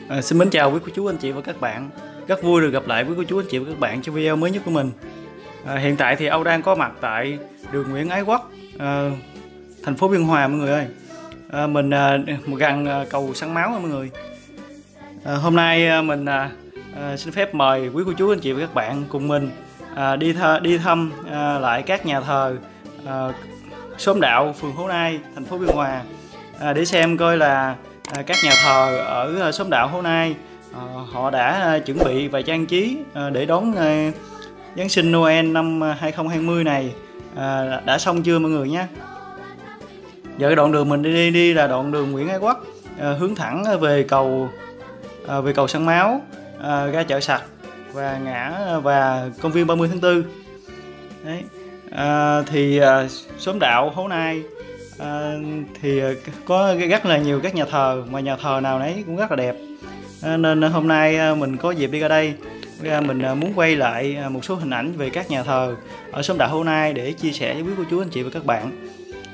Xin mến chào quý cô chú anh chị và các bạn. Rất vui được gặp lại quý cô chú anh chị và các bạn trong video mới nhất của mình. Hiện tại thì Âu đang có mặt tại đường Nguyễn Ái Quốc, thành phố Biên Hòa mọi người ơi. Mình gần cầu Săn Máu mọi người. Hôm nay mình xin phép mời quý cô chú anh chị và các bạn cùng mình đi thăm lại các nhà thờ Xóm Đạo, phường Hố Nai, thành phố Biên Hòa, để xem coi là các nhà thờ ở Xóm Đạo Hố Nai họ đã chuẩn bị và trang trí để đón Giáng sinh Noel năm 2020 này đã xong chưa mọi người nhé. Giờ đoạn đường mình đi là đoạn đường Nguyễn Ái Quốc, hướng thẳng về cầu Săn Máu, ra chợ Sạch và công viên 30 tháng 4. Đấy. Thì Xóm Đạo Hố Nai thì có rất là nhiều các nhà thờ, mà nhà thờ nào nấy cũng rất là đẹp, nên hôm nay mình có dịp đi ra đây, mình muốn quay lại một số hình ảnh về các nhà thờ ở Xóm Đạo Hố Nai để chia sẻ với quý cô chú anh chị và các bạn.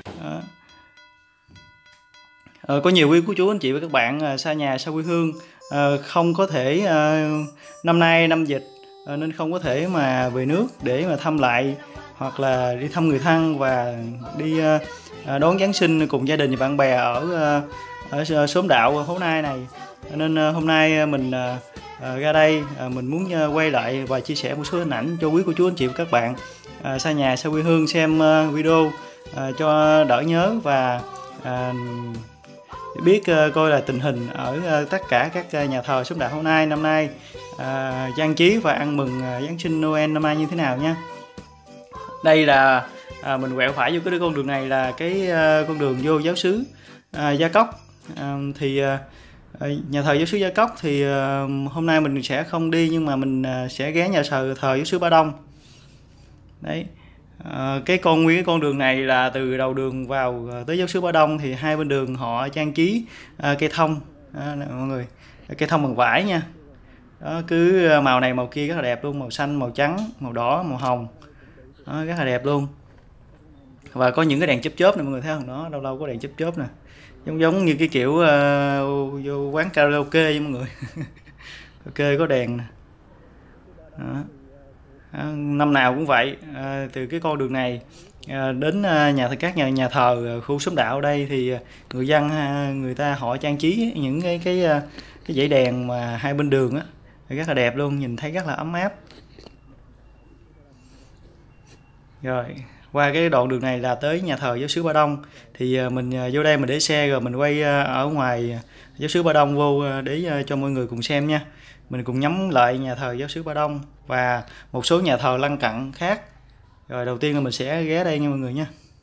Có nhiều quý cô chú anh chị và các bạn xa nhà xa quê hương, không có thể năm nay năm dịch nên không có thể mà về nước để mà thăm lại, hoặc là đi thăm người thân và đi đón Giáng sinh cùng gia đình và bạn bè ở Xóm Đạo Hố Nai này. Nên hôm nay mình ra đây mình muốn quay lại và chia sẻ một số hình ảnh cho quý cô chú anh chị và các bạn xa nhà xa quê hương xem video cho đỡ nhớ và biết coi là tình hình ở tất cả các nhà thờ Xóm Đạo Hố Nai năm nay trang trí và ăn mừng Giáng sinh Noel năm nay như thế nào nha. Đây là mình quẹo phải vô cái con đường này là cái con đường vô giáo xứ Gia Cốc. Thì nhà thờ giáo xứ Gia Cốc thì hôm nay mình sẽ không đi, nhưng mà mình sẽ ghé nhà thờ giáo xứ Ba Đông. Đấy. Nguyên cái con đường này là từ đầu đường vào tới giáo xứ Ba Đông thì hai bên đường họ trang trí cây thông mọi người, cây thông bằng vải nha. Đó, cứ màu này màu kia rất là đẹp luôn, màu xanh, màu trắng, màu đỏ, màu hồng. Đó, rất là đẹp luôn. Và có những cái đèn chớp chớp này mọi người thấy không, đó lâu lâu có đèn chớp chớp nè, giống như cái kiểu vô quán karaoke với mọi người. Ok, có đèn nè. Đó. Năm nào cũng vậy, từ cái con đường này đến các nhà thờ khu Xóm Đạo đây thì người dân người ta họ trang trí những cái dãy đèn mà hai bên đường á, rất là đẹp luôn, nhìn thấy rất là ấm áp. Rồi qua cái đoạn đường này là tới nhà thờ giáo xứ Ba Đông, thì mình vô đây mình để xe rồi mình quay ở ngoài giáo xứ Ba Đông vô để cho mọi người cùng xem nha. Mình cùng nhắm lại nhà thờ giáo xứ Ba Đông và một số nhà thờ lân cận khác. Rồi đầu tiên là mình sẽ ghé đây nha mọi người nha.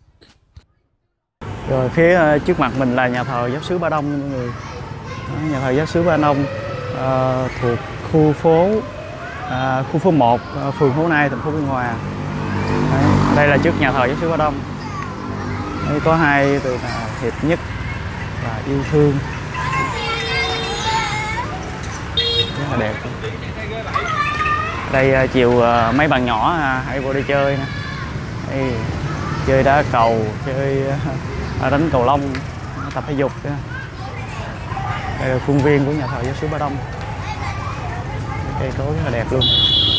Rồi phía trước mặt mình là nhà thờ giáo xứ Ba Đông nha mọi người. Đó, nhà thờ giáo xứ Ba Đông thuộc khu phố 1, phường Hố Nai, thành phố Biên Hòa. Đấy, đây là trước nhà thờ giáo xứ Ba Đông. Đây có hai từ là hiệp nhất và yêu thương, rất là đẹp. Đây chiều mấy bạn nhỏ hãy vô đây chơi nè. Đây, chơi đá cầu, chơi đánh cầu lông, tập thể dục. Đây là khuôn viên của nhà thờ giáo xứ Ba Đông, cây cối rất là đẹp luôn.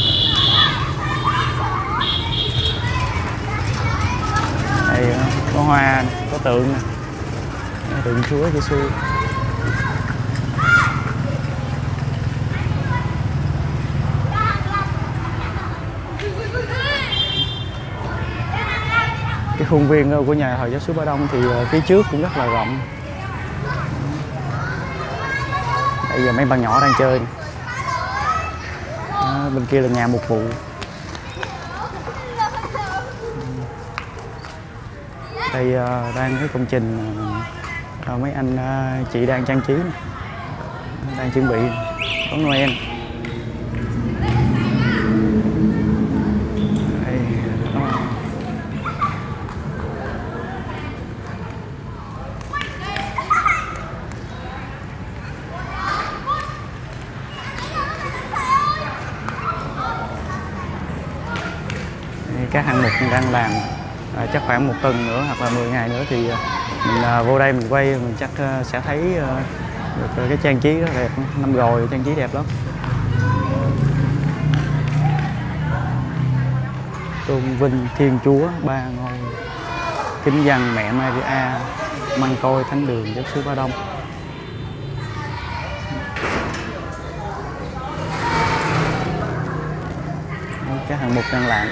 Đây có hoa, có tượng nè, tượng Chúa Giêsu. Cái khuôn viên của nhà thờ giáo xứ Ba Đông thì phía trước cũng rất là rộng. Bây giờ mấy bạn nhỏ đang chơi. Đó, bên kia là nhà mục vụ. Đây đang cái công trình mấy anh chị đang trang trí, đang chuẩn bị đón Noel. Đây, các hạng mục đang làm, chắc khoảng 1 tuần nữa hoặc là 10 ngày nữa thì mình vô đây mình quay, mình chắc sẽ thấy Được cái trang trí rất đẹp, năm rồi trang trí đẹp lắm. Tôn vinh Thiên Chúa ba ngôi, kính dân mẹ Maria, măng côi thánh đường giáo xứ Ba Đông. Cái hạng mục đang làm.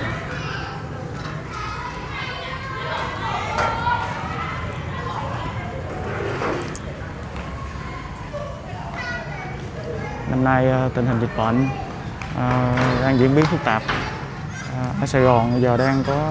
Năm nay tình hình dịch bệnh đang diễn biến phức tạp. Ở Sài Gòn bây giờ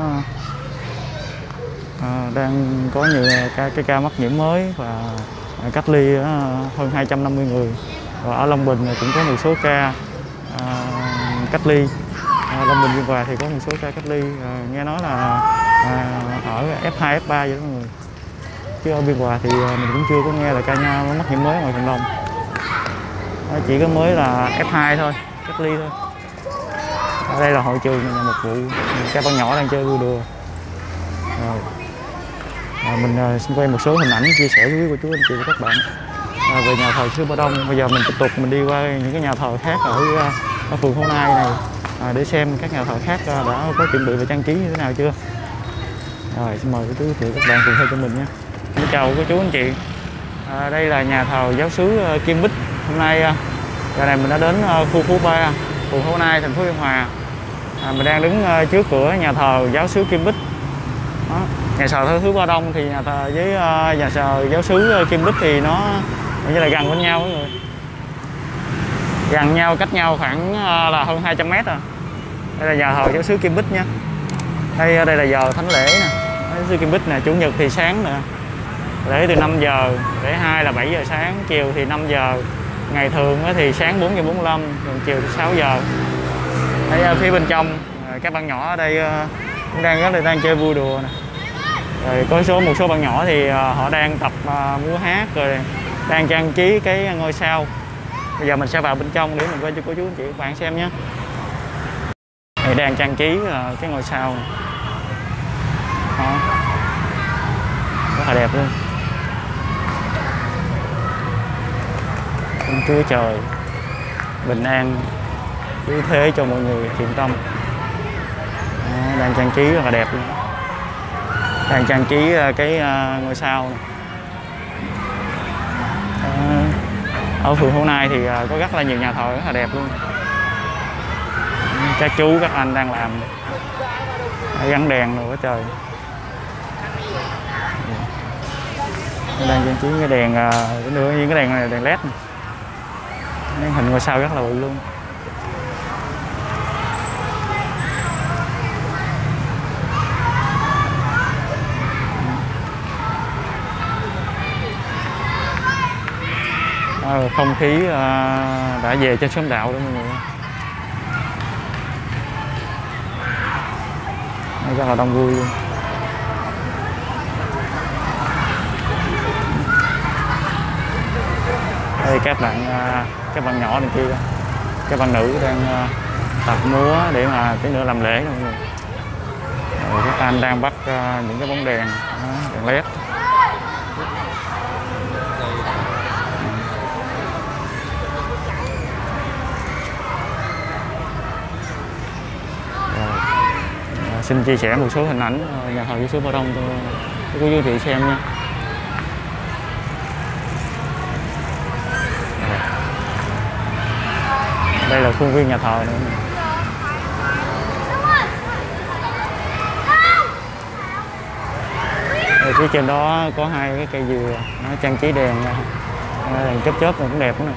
đang có nhiều cái ca mắc nhiễm mới và cách ly hơn 250 người. Và ở Long Bình cũng có một số ca cách ly. Long Bình Biên Hòa thì có một số ca cách ly, nghe nói là ở F2, F3 vậy đó mọi người. Chứ ở Biên Hòa thì mình cũng chưa có nghe là ca nhau mắc nhiễm mới ngoài cộng đồng. Chỉ có mới là F2 thôi, cách ly thôi. Ở đây là hội trường, một vụ các bạn nhỏ đang chơi vui đùa. Rồi. Mình xin quay một số hình ảnh chia sẻ với quý cô chú anh chị và các bạn về nhà thờ xứ Ba Đông. Bây giờ mình tiếp tục mình đi qua những cái nhà thờ khác ở phường Hố Nai này để xem các nhà thờ khác đã có chuẩn bị và trang trí như thế nào chưa. Rồi xin mời quý chú chị các bạn cùng theo cho mình nhé. Xin chào cô chú anh chị. Đây là nhà thờ giáo xứ Kim Bích. Hôm nay giờ này mình đã đến khu phố 3 phường Hố Nai, thành phố Biên Hòa. Mình đang đứng trước cửa nhà thờ giáo xứ Kim Bích. Đó. Nhà thờ xứ Ba Đông thì nhà thờ với nhà thờ giáo xứ Kim Bích thì nó như là gần bên nhau mọi người. Gần nhau, cách nhau khoảng là hơn 200 m à. Đây là nhà thờ giáo xứ Kim Bích nha. Đây là giờ thánh lễ nè. Giáo xứ Kim Bích nè, chủ nhật thì sáng nè. Lễ từ 5 giờ, lễ 2 là 7 giờ sáng, chiều thì 5 giờ. Ngày thường thì sáng 4 giờ 45, còn chiều thì 6 giờ. Đây phía bên trong các bạn nhỏ ở đây cũng đang chơi vui đùa nè. Rồi có một số bạn nhỏ thì họ đang tập múa hát rồi đang trang trí cái ngôi sao. Bây giờ mình sẽ vào bên trong để mình quay cho cô chú anh chị các bạn xem nhé. Đây đang trang trí cái ngôi sao. Đó. Rất là đẹp luôn. Ông Chúa Trời bình an cứu thế cho mọi người thiện tâm. Đó, đang trang trí rất là đẹp luôn. Đang trang trí cái ngôi sao này. Ở phường Hố Nai thì có rất là nhiều nhà thờ rất là đẹp luôn. Các chú các anh đang làm gắn đèn rồi quá trời. Đang trang trí cái đèn nữa, những cái đèn này là đèn led này. Cái hình ngôi sao rất là bự luôn. Không khí đã về trên xóm đạo đó mọi người. Rất là đông vui luôn. Đây các bạn nhỏ bên kia, các bạn nữ đang tập múa để mà tí nữa làm lễ mọi người. Rồi các anh đang bắt những cái bóng đèn, đèn led. Xin chia sẻ một số hình ảnh nhà thờ giáo xứ Ba Đông cho quý quý vị xem nha. Đây là khuôn viên nhà thờ nữa. Ở phía trên đó có hai cái cây dừa, nó trang trí đèn chớp chớp này cũng đẹp nữa nè.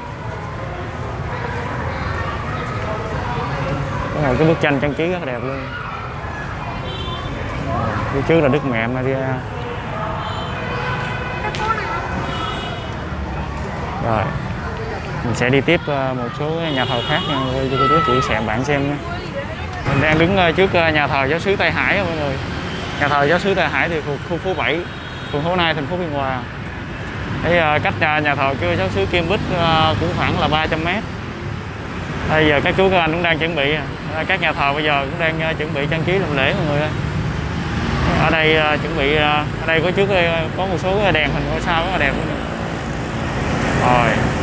Cái bức tranh trang trí rất là đẹp luôn. Phía trước là Đức Mẹ Maria. Rồi mình sẽ đi tiếp một số nhà thờ khác nha, cho cô chú chị xem bạn xem nhé. Mình đang đứng trước nhà thờ giáo xứ Tây Hải mọi người. Nhà thờ giáo xứ Tây Hải thì thuộc khu phố 7 phường Hố Nai, thành phố Biên Hòa. Cách nhà thờ giáo xứ Kim Bích cũng khoảng là 300 m. Bây giờ các chú các anh cũng đang chuẩn bị, các nhà thờ bây giờ cũng đang chuẩn bị trang trí làm lễ mọi người ơi. Ở đây chuẩn bị, ở đây có một số đèn hình ngôi sao rất là đẹp luôn. Rồi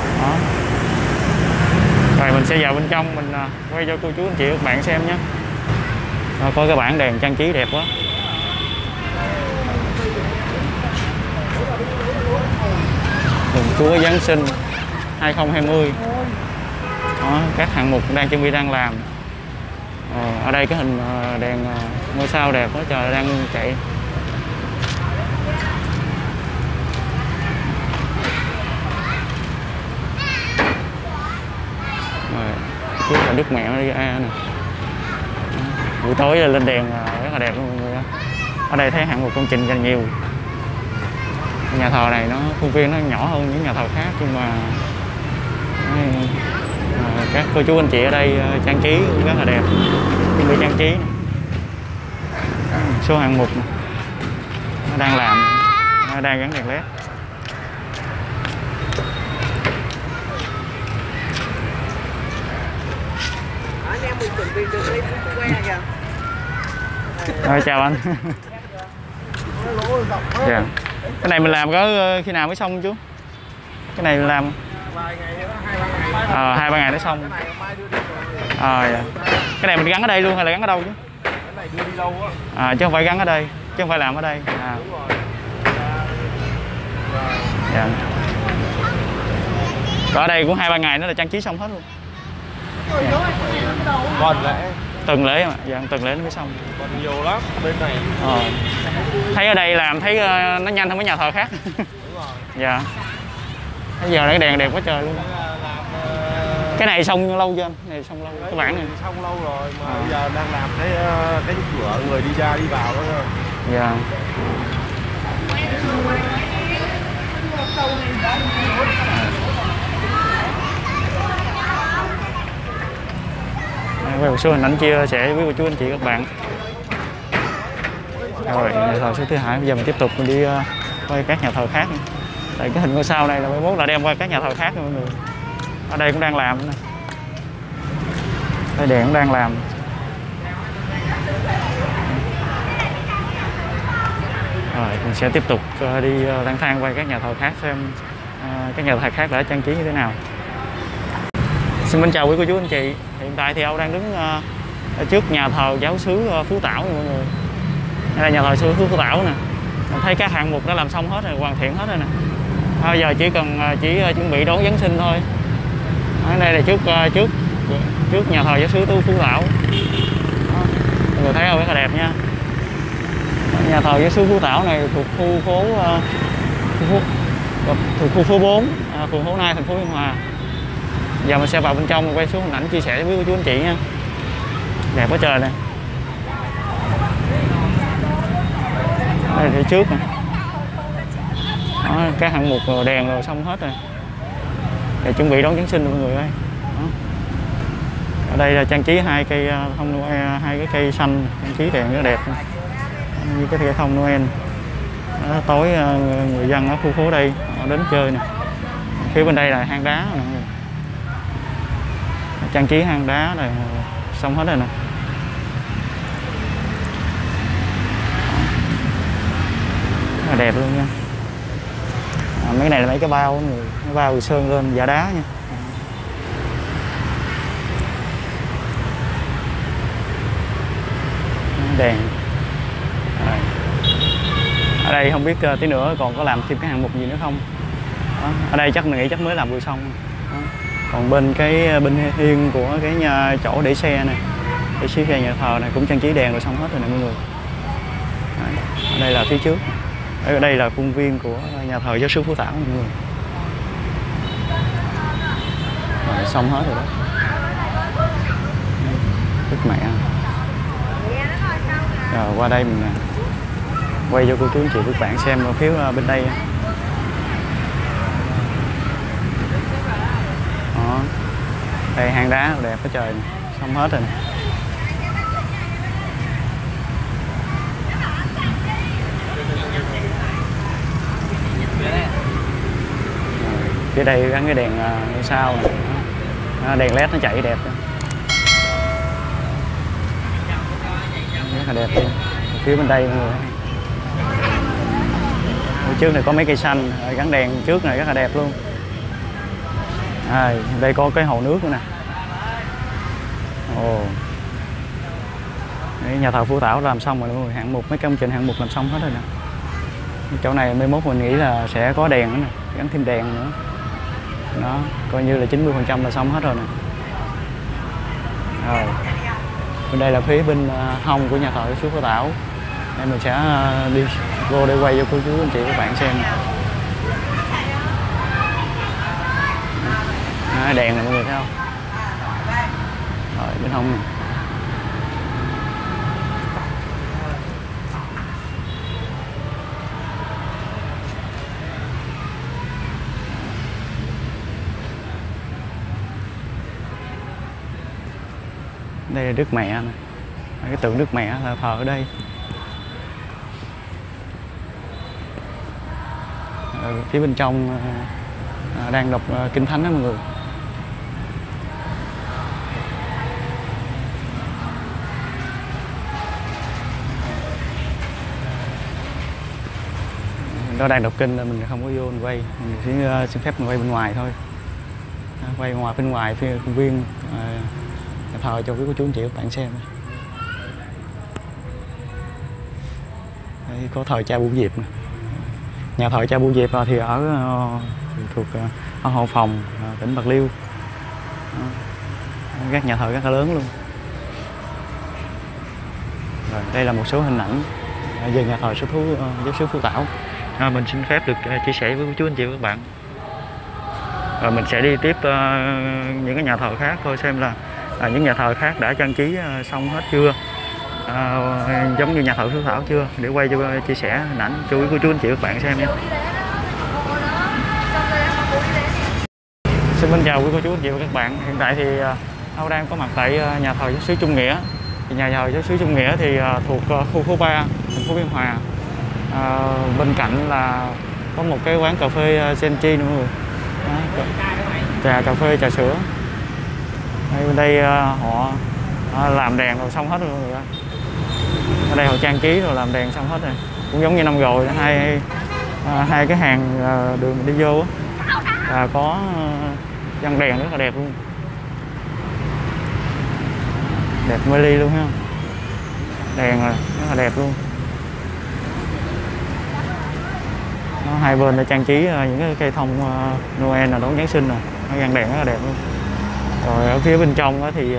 Mình sẽ vào bên trong mình quay cho cô chú anh chị các bạn xem nhé. Có cái bảng đèn trang trí đẹp quá. Mừng Chúa Giáng sinh 2020. Đó, các hạng mục đang chuẩn bị đang làm. Ở đây cái hình đèn ngôi sao đẹp quá trời đang chạy. Trước là Đức Mẹ Maria nè. Buổi tối lên đèn rất là đẹp luôn mọi người. Ở đây thấy hạng mục công trình dành nhiều. Nhà thờ này nó khuôn viên nó nhỏ hơn những nhà thờ khác, nhưng mà các cô chú anh chị ở đây trang trí rất là đẹp, chuẩn bị trang trí. Số hạng mục nó đang làm, nó đang gắn đèn led. Rồi, chào anh. Dạ. Cái này mình làm có khi nào mới xong chú? Cái này mình làm 2-3 ngày nó xong. Dạ. Cái này mình gắn ở đây luôn hay là gắn ở đâu chứ? Chứ không phải gắn ở đây, chứ không phải làm ở đây. Dạ. Còn ở đây cũng 2-3 ngày nữa là trang trí xong hết luôn. Còn lễ. Tuần lễ mà, dạ, tuần lễ nó mới xong. Còn nhiều lắm bên này. Thấy ở đây làm thấy nó nhanh hơn mấy nhà thờ khác. Đúng rồi. Dạ. Bây giờ cái đèn đẹp quá trời luôn. Cái này xong lâu chưa anh? Cái này xong lâu. Cái bảng này xong lâu rồi mà bây giờ đang làm cái cửa người đi ra đi vào đó thôi. Dạ. Quay một số hình ảnh chia sẻ với cô chú anh chị các bạn. Rồi, nhà thờ số thứ hai. Bây giờ mình tiếp tục mình đi quay các nhà thờ khác. Tại cái hình ngôi sao này là 11 là đem qua các nhà thờ khác mọi người. Ở đây cũng đang làm nữa. Đây đèn cũng đang làm. Rồi mình sẽ tiếp tục đi lang thang quay các nhà thờ khác xem các nhà thờ khác đã trang trí như thế nào. Xin mến chào quý cô chú anh chị. Hiện tại thì Âu đang đứng ở trước nhà thờ giáo xứ Phú Tảo nha mọi người. Đây là nhà thờ giáo xứ Phú Tảo nè. Mình thấy các hạng mục đã làm xong hết rồi, hoàn thiện hết rồi nè. Bây giờ chỉ cần chuẩn bị đón Giáng sinh thôi. Ở đây là trước nhà thờ giáo xứ Phú Tảo. Mọi người thấy không, rất là đẹp nha. Nhà thờ giáo xứ Phú Tảo này thuộc khu phố 4, phường Hố Nai, thành phố Biên Hòa. Giờ mình sẽ vào bên trong quay xuống hình ảnh chia sẻ với cô chú anh chị nha. Đẹp quá trời nè. Đây là trước nè. Đó, các hạng mục đèn rồi xong hết rồi. Để chuẩn bị đón Giáng sinh mọi người ơi. Đó. Ở đây là trang trí hai cái cây xanh, trang trí đèn rất đẹp nè. Như cái cây thông Noel. Đó, tối người dân ở khu phố đây họ đến chơi nè. Phía bên đây là hang đá nè. Trang trí hang đá này xong hết rồi nè. Rất là đẹp luôn nha. Mấy cái này là mấy cái bao người, cái bao sơn lên giả đá nha. Đèn. Ở đây không biết tí nữa còn có làm thêm cái hạng mục gì nữa không. Đó. Ở đây chắc mình nghĩ chắc mới làm vừa xong. Đó. Còn bên bên hiên của cái chỗ để xe này, để xe nhà thờ này cũng trang trí đèn rồi xong hết rồi nè mọi người. Đấy. Ở đây là phía trước. Ở đây là khuôn viên của nhà thờ giáo xứ Phú Tảo mọi người. Rồi, xong hết rồi đó. Đức Mẹ. Rồi qua đây mình quay cho cô chú anh chị các bạn xem ở phía bên đây. Đó. Đây hang đá đẹp quá trời, xong hết rồi nè. Phía đây gắn cái đèn ngôi sao này. Đèn led nó chạy đẹp. Rất là đẹp luôn. Phía bên đây mọi người. Ở trước này có mấy cây xanh, gắn đèn trước này rất là đẹp luôn. Đây có cái hồ nước nữa nè. Ồ. Đấy, nhà thờ Phú Tảo làm xong rồi mọi người, hạng mục mấy công trình hạng mục làm xong hết rồi nè. Chỗ này mai mốt mình nghĩ là sẽ có đèn nữa nè, gắn thêm đèn nữa. Đó, coi như là 90% là xong hết rồi nè. Rồi. Bên đây là phía bên hông của nhà thờ Phú Tảo. Nên mình sẽ đi vô để quay cho cô chú anh chị các bạn xem. Đèn này mọi người thấy không? Rồi bên hông nè. Đây là Đức Mẹ nè. Cái tượng Đức Mẹ là thờ ở đây. Phía bên trong đang đọc Kinh Thánh đó mọi người. Đó đang đọc kinh là mình không có vô mình quay, mình chỉ xin phép mình quay bên ngoài thôi. Quay ngoài bên ngoài phía công viên nhà thờ cho quý cô chú anh chị các bạn xem. Đây có thờ Cha Bưu Diệp nè. Nhà thờ Cha Bưu Diệp thì ở thuộc ở Hộ Phòng, tỉnh Bạc Liêu. Các nhà thờ rất là lớn luôn. Rồi, đây là một số hình ảnh về nhà thờ giáo xứ Phú Tảo. Mình xin phép được chia sẻ với cô chú anh chị và các bạn. Rồi mình sẽ đi tiếp những cái nhà thờ khác thôi, xem là những nhà thờ khác đã trang trí xong hết chưa, giống như nhà thờ Phú Tảo chưa, để quay cho chia sẻ hình ảnh cho quý cô chú anh chị và các bạn xem nha. Xin chào quý cô chú anh chị và các bạn. Hiện tại thì Âu đang có mặt tại nhà thờ giáo xứ Trung Nghĩa. Thì nhà thờ giáo xứ Trung Nghĩa thì thuộc khu phố 3, thành phố Biên Hòa. Bên cạnh là có một cái quán cà phê Genji nữa mọi người. Trà cà phê, trà sữa. Bên đây họ làm đèn rồi xong hết rồi mọi người. Ở đây họ trang trí rồi làm đèn xong hết rồi. Cũng giống như năm rồi, hai cái hàng đường mình đi vô là có dăng đèn rất là đẹp luôn. Đẹp mê ly luôn ha. Đèn rồi rất là đẹp luôn. Nó hai bên đã trang trí những cái cây thông Noel là đón Giáng sinh rồi, nó gắn đèn rất là đẹp luôn. Rồi ở phía bên trong thì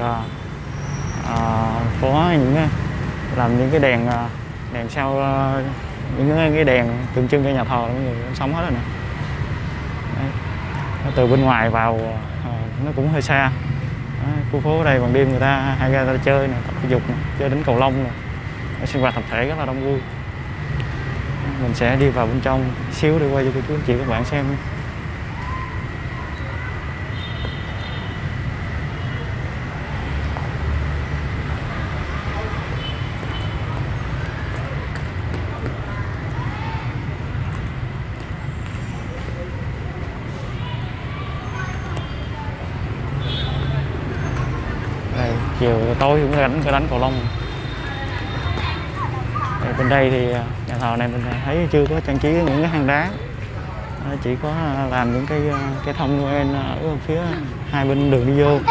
có làm những cái đèn sau, những cái đèn tượng trưng cho nhà thờ mọi người, xong hết rồi nè. Đấy. Từ bên ngoài vào nó cũng hơi xa. Khu phố ở đây ban đêm người ta hay ra chơi nè, tập thể dục nè, chơi đến cầu lông nè, sinh hoạt tập thể rất là đông vui. Mình sẽ đi vào bên trong xíu để quay cho cô chú anh chị các bạn xem. Đây, chiều tối cũng đánh cầu lông. Bên đây thì nhà thờ này mình thấy chưa có trang trí những cái hang đá, chỉ có làm những cái thông Noel ở phía hai bên đường đi vô.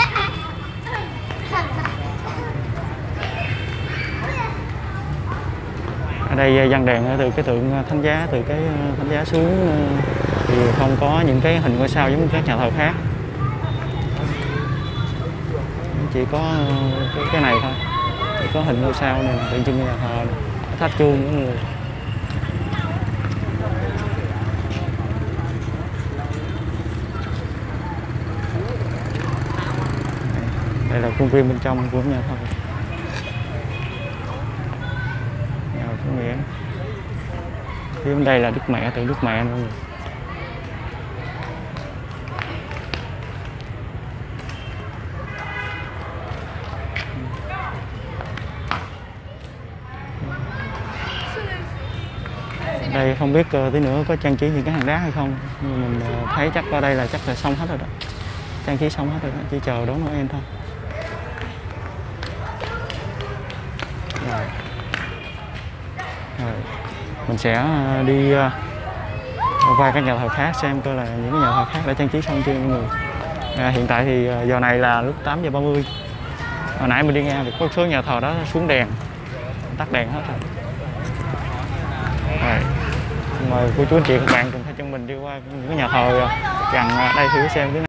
Ở đây dăng đèn từ cái tượng thánh giá, từ cái thánh giá xuống thì không có những cái hình ngôi sao giống như các nhà thờ khác, chỉ có cái này thôi, chỉ có hình ngôi sao này tượng trưng cho nhà thờ này. Tháp chuông nữa người. Đây là khuôn viên bên trong của nhà thờ. Nhà thờ Trung Nghĩa. Phía bên đây là Đức Mẹ, tượng Đức Mẹ nữa. Đây không biết tí nữa có trang trí những cái hàng đá hay không, nhưng mình thấy chắc qua đây là chắc là xong hết rồi đó, trang trí xong hết rồi đó, chỉ chờ đón Noel thôi. Rồi. Mình sẽ đi qua các nhà thờ khác xem coi là những cái nhà thờ khác đã trang trí xong chưa mọi người. Hiện tại thì giờ này là lúc 8:30. Hồi nãy mình đi ngang thì có một số nhà thờ đó xuống đèn, tắt đèn hết rồi. Rồi. Mời cô chú anh chị các bạn cùng theo chân mình đi qua những cái nhà thờ gần đây thử xem cái